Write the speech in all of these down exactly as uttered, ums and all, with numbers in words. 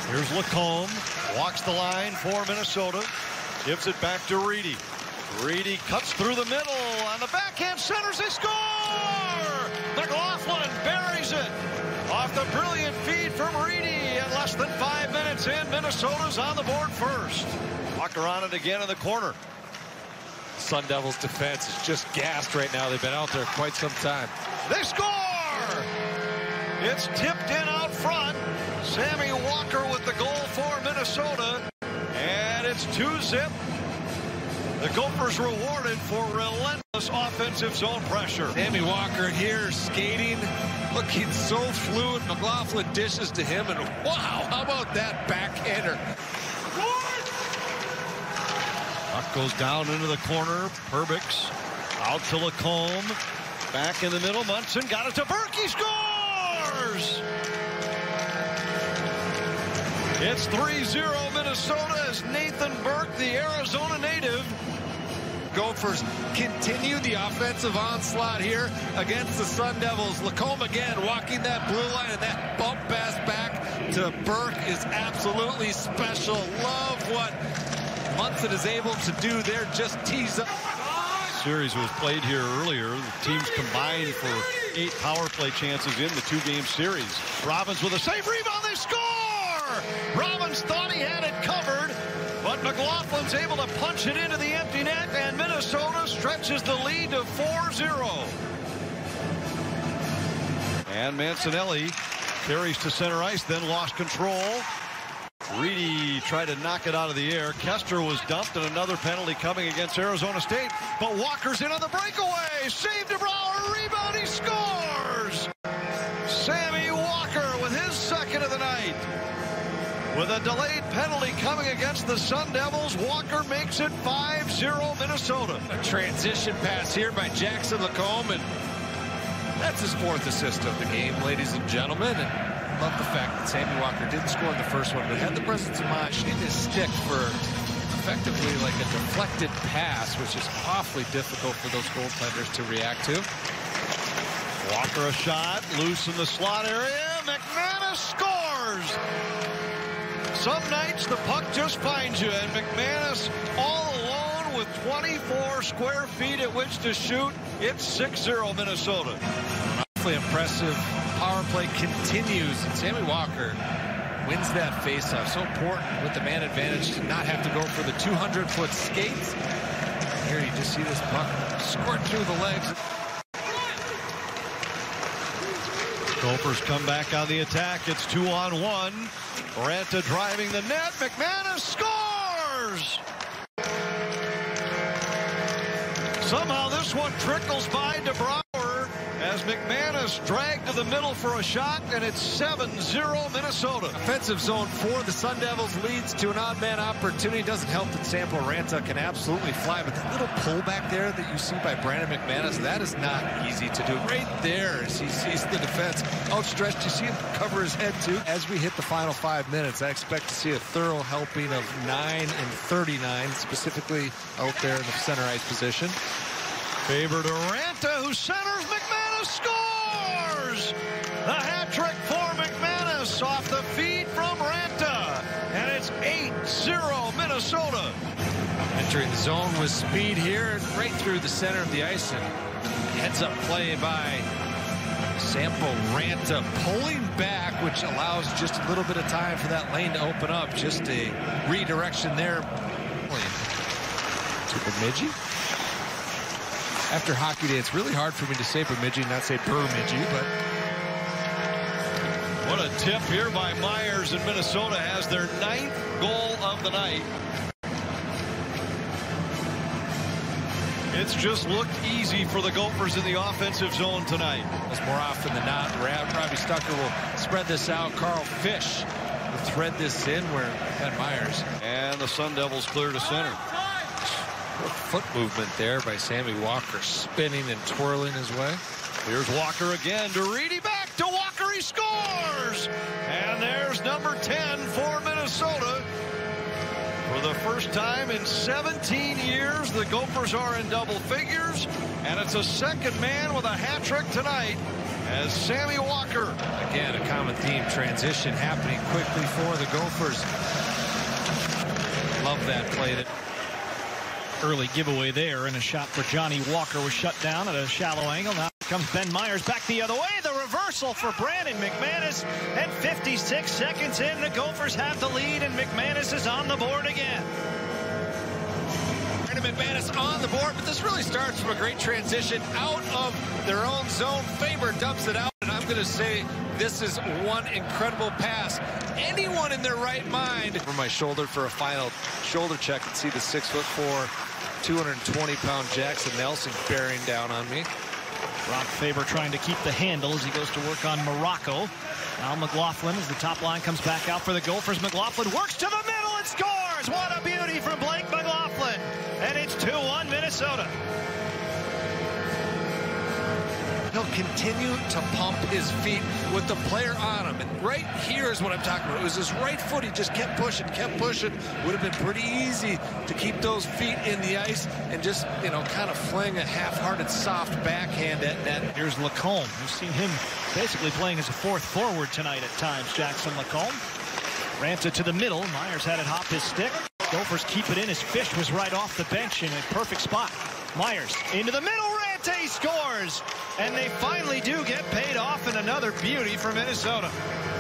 Here's Lacombe, walks the line for Minnesota, gives it back to Reedy. Reedy cuts through the middle on the backhand, centers, they score! McLaughlin buries it off the brilliant feed from Reedy, and less than five minutes in, Minnesota's on the board first. Walker on it again in the corner. Sun Devils defense is just gassed right now. They've been out there quite some time. They score! It's tipped in out front. Sammy Walker with the goal for Minnesota, and it's two zip. The Gophers rewarded for relentless offensive zone pressure. Sammy Walker here skating, looking so fluid. McLaughlin dishes to him, and wow, how about that backhander? Puck goes down into the corner. Perbix out to Lacombe. Back in the middle. Munson got it to Burke. He scores! It's three zero Minnesota as Nathan Burke, the Arizona native. Gophers continue the offensive onslaught here against the Sun Devils. Lacombe again walking that blue line, and that bump pass back to Burke is absolutely special. Love what Munson is able to do there. Just tease up. Series was played here earlier. The teams combined for eight power play chances in the two-game series. Robbins with a save, rebound, they score! Robbins thought he had it covered, but McLaughlin's able to punch it into the empty net, and Minnesota stretches the lead to four zero. And Mancinelli carries to center ice, then lost control. Reedy tried to knock it out of the air. Kester was dumped, and another penalty coming against Arizona State. But Walker's in on the breakaway. Save to Brouwer. Rebound. He scores. Sammy Walker with his second of the night. With a delayed penalty coming against the Sun Devils, Walker makes it five zero Minnesota. A transition pass here by Jackson Lacombe, and that's his fourth assist of the game, ladies and gentlemen. And love the fact that Sammy Walker didn't score in the first one, but had the presence of mind in his stick for effectively like a deflected pass, which is awfully difficult for those goaltenders to react to. Walker a shot, loose in the slot area. McManus scores! Some nights the puck just finds you, and McManus all alone with twenty-four square feet at which to shoot. It's six zero Minnesota. Awfully impressive. Power play continues, and Sammy Walker wins that faceoff. So important with the man advantage to not have to go for the two hundred foot skates. Here you just see this puck squirt through the legs. Gophers come back on the attack. It's two on one. Ranta driving the net. McManus scores! Somehow this one trickles by to Brouwer as McManus dragged to the middle for a shot, and it's seven zero Minnesota. Offensive zone for the Sun Devils leads to an odd man opportunity. Doesn't help that Sampo Ranta can absolutely fly, but that little pullback there that you see by Brandon McManus, that is not easy to do. Right there as he sees the defense outstretched. You see him cover his head too. As we hit the final five minutes, I expect to see a thorough helping of nine and thirty-nine, specifically out there in the center ice position. Favor to Ranta, who centers. McManus scores! The hat trick for McManus off the feed from Ranta. And it's eight zero Minnesota. Entering the zone with speed here, right through the center of the ice. And heads up play by Sampo Ranta, pulling back, which allows just a little bit of time for that lane to open up. Just a redirection there. To Bemidji. After hockey day, it's really hard for me to say Bemidji, not say Bemidji, but what a tip here by Myers, and Minnesota has their ninth goal of the night. It's just looked easy for the Gophers in the offensive zone tonight. As more often than not, Robbie Stucker will spread this out. Carl Fish will thread this in where Ed Myers. And the Sun Devils clear to center. Foot movement there by Sammy Walker, spinning and twirling his way. Here's Walker again to Reedy, back to Walker, he scores! And there's number ten for Minnesota. For the first time in seventeen years, the Gophers are in double figures, and it's a second man with a hat trick tonight. as Sammy Walker. Again, a common theme, transition happening quickly for the Gophers. Love that play. That early giveaway there, and a shot for Johnny Walker was shut down at a shallow angle. Now comes Ben Myers back the other way. The reversal for Brandon McManus, and fifty-six seconds in, the Gophers have the lead, and McManus is on the board again. Brandon McManus on the board, but this really starts from a great transition out of their own zone. Faber dumps it out, and I'm going to say this is one incredible pass. Anyone in their right mind over my shoulder for a final shoulder check and see the six foot four, two hundred twenty pound Jackson Nelson bearing down on me. Rob Faber trying to keep the handle as he goes to work on Morocco. Now McLaughlin, as the top line comes back out for the Gophers. McLaughlin works to the middle and scores. What a beauty from Blake McLaughlin. And it's two one Minnesota. He'll continue to pump his feet with the player on him. And right here is what I'm talking about. It was his right foot. He just kept pushing, kept pushing. Would have been pretty easy to keep those feet in the ice and just, you know, kind of fling a half-hearted soft backhand at net. Here's Lacombe. We've seen him basically playing as a fourth forward tonight at times. Jackson Lacombe. Ranta to the middle. Myers had it hop his stick. Gophers keep it in as Fish was right off the bench in a perfect spot. Myers into the middle. Ranta scores. And they finally do get paid off, in another beauty for Minnesota.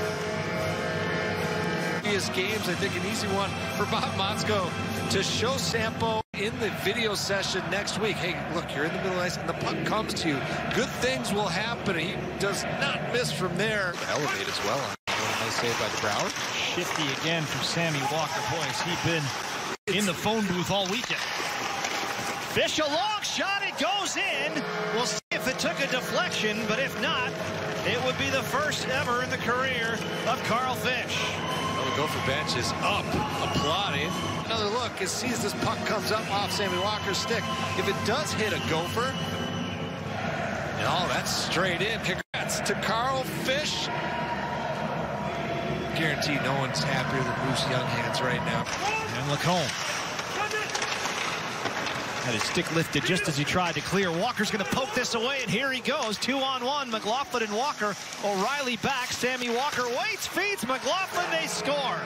Previous games, I think an easy one for Bob Motzko to show Sampo in the video session next week. Hey, look, you're in the middle of the ice and the puck comes to you. Good things will happen. He does not miss from there. Elevate as well. What a nice save by the Brower. Shifty again from Sammy Walker. Boy, has he been in the phone booth all weekend. Fish, a long shot. It goes in. We'll see if it took a deflection, but if not, it would be the first ever in the career of Carl Fish. Well, the Gopher bench is up, applauding. Another look as sees this puck comes up off Sammy Walker's stick. If it does hit a Gopher, no, that's straight in. Congrats to Carl Fish. Guaranteed no one's happier than Bruce Younghands right now. And Lacombe had his stick lifted just as he tried to clear. Walker's going to poke this away, and here he goes. Two on one. McLaughlin and Walker. O'Reilly back. Sammy Walker waits, feeds McLaughlin. They score.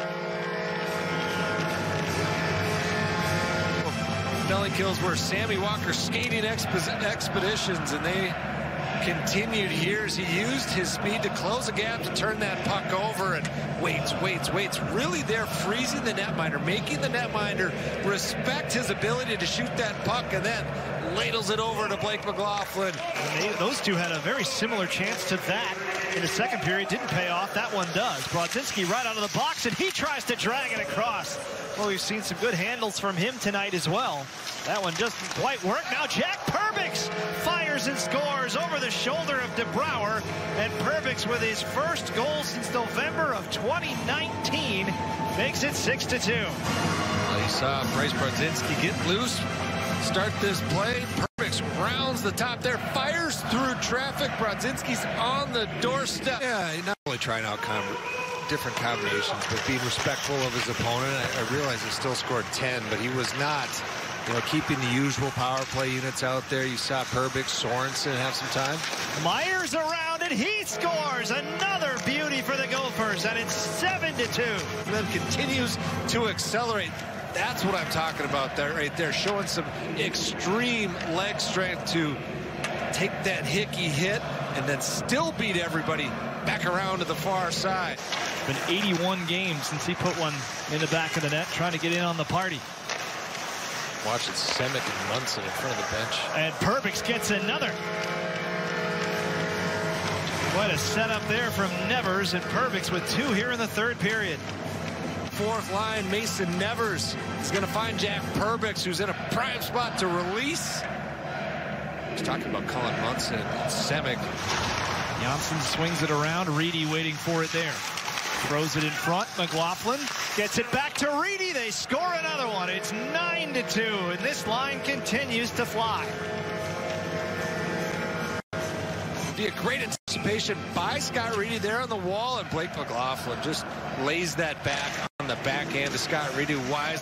Belly kills were Sammy Walker skating exp expeditions, and they continued here as he used his speed to close the gap to turn that puck over, and waits, waits, waits. Really there freezing the netminder, making the netminder respect his ability to shoot that puck, and then ladles it over to Blake McLaughlin. They, those two had a very similar chance to that in the second period. Didn't pay off. That one does. Brodzinski right out of the box, and he tries to drag it across. Well, we've seen some good handles from him tonight as well. That one doesn't quite work. Now Jack Perbix fires and scores over the shoulder of DeBrouwer, and Perbix with his first goal since November of twenty nineteen makes it six to two. Well, you saw Bryce Brodzinski get loose, start this play. Perbix rounds the top there, fires through traffic. Brodzinski's on the doorstep. Yeah, not only trying out com different combinations, but being respectful of his opponent. I, I realize he still scored ten, but he was not, you know, keeping the usual power play units out there. You saw Perbix, Sorensen have some time. Myers around, and he scores. Another beauty for the Gophers, and it's seven to two. And then continues to accelerate. That's what I'm talking about there, right there, showing some extreme leg strength to take that hickey hit and then still beat everybody back around to the far side. Been eighty-one games since he put one in the back of the net, trying to get in on the party. Watching Semick and Munson in front of the bench. And Perbix gets another. Quite a setup there from Nevers, and Perbix with two here in the third period. Fourth line, Mason Nevers is going to find Jack Perbix, who's in a prime spot to release. He's talking about Cullen Munson and Semick. Janssen swings it around. Reedy waiting for it there. Throws it in front. McLaughlin gets it back to Reedy. They score another one. It's nine to two, and this line continues to fly. Be a great anticipation by Scott Reedy there on the wall, and Blake McLaughlin just lays that back on the backhand to Scott Reedy. Wise.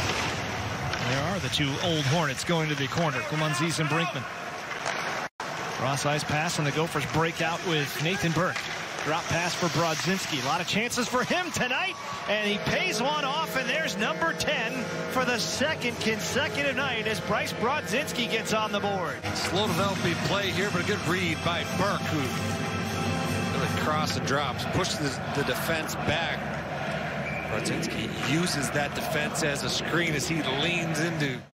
There are the two old Hornets going to the corner. Kumanzis and Brinkman. Cross ice pass, and the Gophers break out with Nathan Burke. Drop pass for Brodzinski. A lot of chances for him tonight, and he pays one off, and there's number ten for the second consecutive night as Bryce Brodzinski gets on the board. Slow developing play here, but a good read by Burke, who really cross and drops, pushes the, the defense back. Brodzinski uses that defense as a screen as he leans into